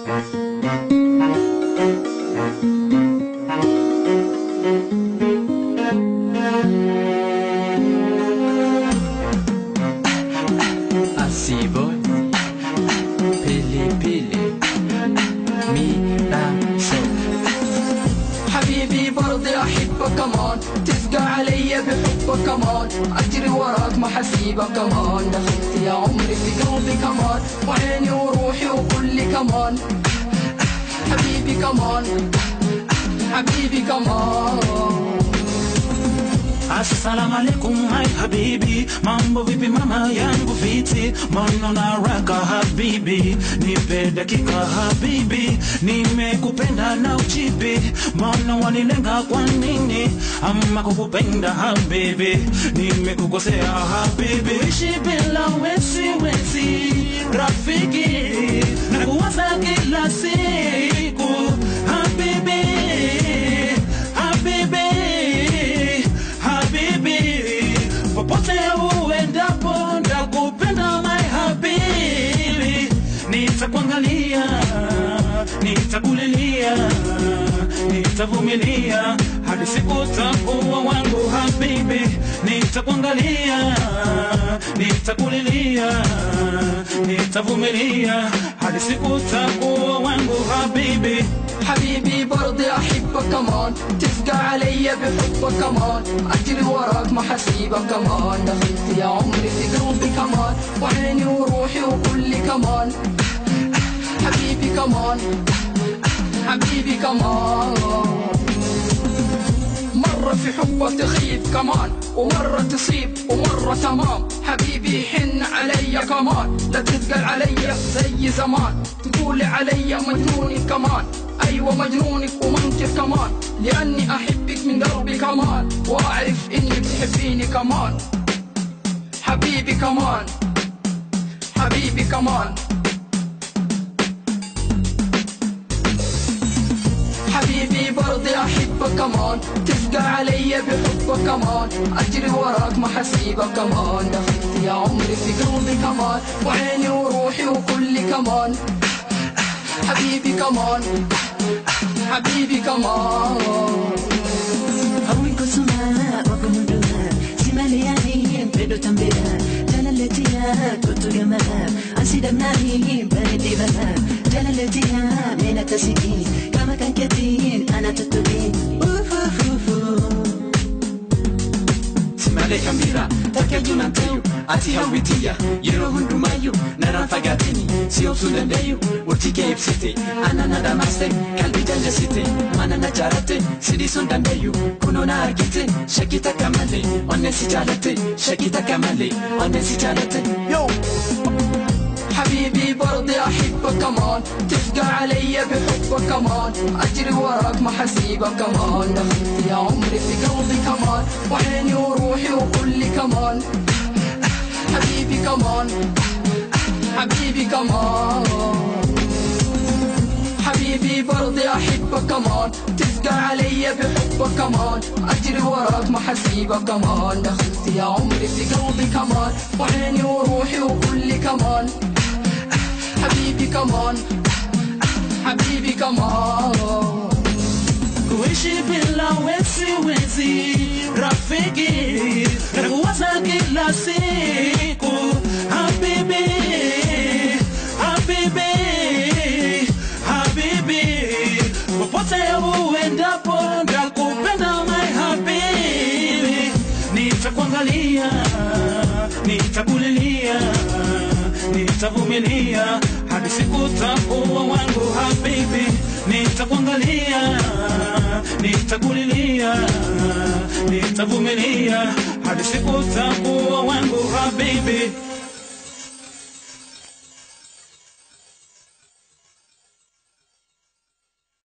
Asiboy, pili pili, ميراسو. حبيبي برضي أحبك كمان، تفقع علي بحبك كمان، أجري وراك ما حسيبك كمان، دخلت يا عمري في قلبي كمان، وعيني وروحي وكلي كمان. حبيبي كمان، حبيبي كمان. Assalamu alaikum my habibi, mambo vipi mama yangu fiti, mbona unaraka habibi, nipe dakika habibi, nimekupenda na uchipi, mbona wanilenga kwa nini, ama kukupenda habibi, nimekukosea habibi, ishi bila wezi, rafiki, na kuwaza kila siku, habibi, habibi, popote uendapo ndakupenda my habibi, nitakuangalia, nitakulilia, nitavumilia hadi siku utakuwa wangu habibi, nitakuangalia, nitakulilia, nitavumilia hadi siku utakuwa wangu habibi. حبيبي برضي أحبك كمان، تفقع علي بحبك كمان، أجري وراك ما حسيبك كمان، دخلت يا عمري في قلبي كمان، وعيني وروحي وكلي كمان. حبيبي كمان، حبيبي كمان. مرة في حبك تخيب كمان، ومرة تصيب ومرة تمام، حبيبي حن علي كمان، لا تثقل علي زي زمان، تقولي علي مجنوني كمان، أيوة مجنونك ومنكر كمان، لأني أحبك من قلبي كمان، وأعرف إنك تحبيني كمان. حبيبي كمان، حبيبي كمان. حبيبي برضي أحبك كمان، تفقع علي بحبك كمان، أجري وراك ما حسيبك كمان، دخلت يا عمري في قلبي كمان، وعيني وروحي وكلي كمان. حبيبي كمان، حبيبي كمان. هويك سماء وكمدها سمالياني بدو تنبيها جلالتها كنت جمال أنسيد مناهي بردي بها جلالتها من التسكين كما كان كثير أنا تتبين سمالي كمبيرا تركيجو نانتيو أتي هويتيا يروهن دمايو نران فقاتيني سيوبسو دنديو ورتيكي إبسيتي أنا نادا ماستي قلبي جلسيتي مانا نجارتي سيديسون دنديو كنو ناركيتي شكيتا كمالي ونسي جالتي شكيتا كمالي ونسي جالتي يو. حبيبي برضي أحبك كمان، تفقع علي بحبك كمان، أجري وراك ما حسيبك كمان، دخلت يا عمري في قلبي كمان، وعيني وروحي وكلي كمان. حبيبي كمان، حبيبي كمان. حبيبي برضي أحبك كمان، تفقع علي بحبك كمان، أجري وراك ما حسيبك كمان، دخلت يا عمري في قلبي كمان، وعيني وروحي وكلي كمان. حبيبي كمان، حبيبي كمان. kuishi bila wezi, rafiki, na kuwaza kila siku, habibi, habibi, habibi, popote uendapo ndakupenda my habibi, nitakuangalia, nitakulilia, nitavumilia hadi siku utakuwa wangu habibi, nitakuangalia, nitakulilia, nitavumilia hadi siku utakuwa wangu habibi.